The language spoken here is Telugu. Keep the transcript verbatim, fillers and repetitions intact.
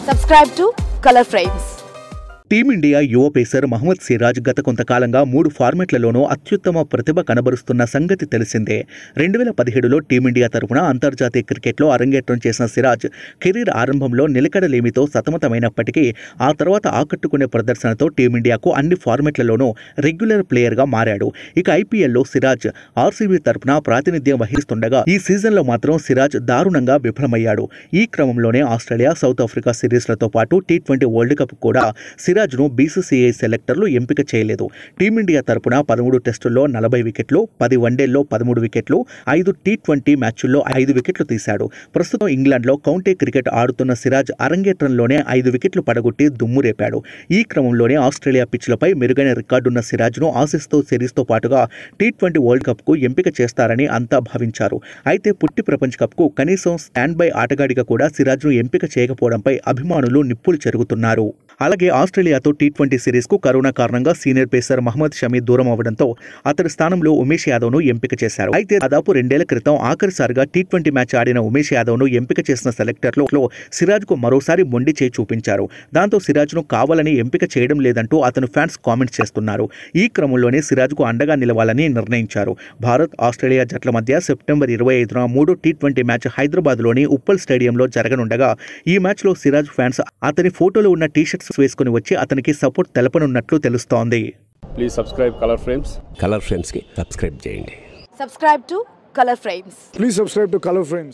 Subscribe to Color Frames. Team India యువ పేసర్ మహమ్మద్ సిరాజ్ గత కొంతకాలంగా మూడు ఫార్మాట్లలోనూ అత్యుత్తమ ప్రతిభ కనబరుస్తున్న సంగతి తెలిసిందే. రెండు వేల పదిహేడులో టీమిండియా తరపున అంతర్జాతీయ క్రికెట్లో అరంగేట్రం చేసిన సిరాజ్ కెరీర్ ఆరంభంలో నిలకడలేమితో సతమతమైనప్పటికీ ఆ తర్వాత ఆకట్టుకునే ప్రదర్శనతో టీమిండియాకు అన్ని ఫార్మాట్లలోనూ రెగ్యులర్ ప్లేయర్గా మారాడు. ఇక ఐపీఎల్లో సిరాజ్ ఆర్సీబీ తరపున ప్రాతినిధ్యం వహిస్తుండగా ఈ సీజన్లో మాత్రం సిరాజ్ దారుణంగా విఫలమయ్యాడు. ఈ క్రమంలోనే ఆస్ట్రేలియా, సౌత్ ఆఫ్రికా సిరీస్లతో పాటు టీ ట్వంటీ వరల్డ్ కప్ కూడా సిరాజ్ను బీసీసీఐ సెలెక్టర్లు ఎంపిక చేయలేదు. టీమిండియా తరపున పదమూడు టెస్టుల్లో నలభై వికెట్లు, పది వన్డేల్లో పదమూడు వికెట్లు, ఐదు టీ ట్వంటీ మ్యాచ్ల్లో ఐదు వికెట్లు తీశాడు. ప్రస్తుతం ఇంగ్లాండ్లో కౌంటీ క్రికెట్ ఆడుతున్న సిరాజ్ అరంగేట్రంలోనే ఐదు వికెట్లు పడగొట్టి దుమ్ము రేపాడు. ఈ క్రమంలోనే ఆస్ట్రేలియా పిచ్లపై మెరుగైన రికార్డున్న సిరాజ్ను ఆసీస్తో సిరీస్తో పాటుగా టీ ట్వంటీ వరల్డ్ కప్కు ఎంపిక చేస్తారని అంతా భావించారు. అయితే పుట్టి ప్రపంచ కప్కు కనీసం స్టాండ్ బై ఆటగాడిగా కూడా సిరాజ్ను ఎంపిక చేయకపోవడంపై అభిమానులు నిప్పులు చెరుగుతున్నారు. అలాగే ఆస్ట్రేలియాతో టీ ట్వంటీ సిరీస్కు కరోనా కారణంగా సీనియర్ పేసర్ మహమ్మద్ షమి దూరం అవ్వడంతో అతడి స్థానంలో ఉమేష్ యాదవ్ను ఎంపిక చేశారు. అయితే దాదాపు రెండేళ్ల క్రితం ఆఖరిసారిగా టీ ట్వంటీ మ్యాచ్ ఆడిన ఉమేష్ యాదవ్ను ఎంపిక చేసిన సెలెక్టర్లో సిరాజ్కు మరోసారి మొండి చేయి చూపించారు. దాంతో సిరాజ్ను కావాలని ఎంపిక చేయడం లేదంటూ అతను ఫ్యాన్స్ కామెంట్స్ చేస్తున్నారు. ఈ క్రమంలోనే సిరాజ్కు అండగా నిలవాలని నిర్ణయించారు. భారత్, ఆస్ట్రేలియా జట్ల మధ్య సెప్టెంబర్ ఇరవై ఐదున మూడు టీ ట్వంటీ మ్యాచ్ హైదరాబాద్లోని ఉప్పల్ స్టేడియంలో జరగనుండగా ఈ మ్యాచ్లో సిరాజ్ ఫ్యాన్స్ అతని ఫోటోలో ఉన్న టీషర్ట్స్ వేసుకుని వచ్చి అతనికి సపోర్ట్ తెలపనున్నట్లు తెలుస్తోంది. Please subscribe Color Frames. Color Frames కి సబ్స్క్రైబ్ చేయండి. Subscribe to Color Frames. Please subscribe to Color Frames.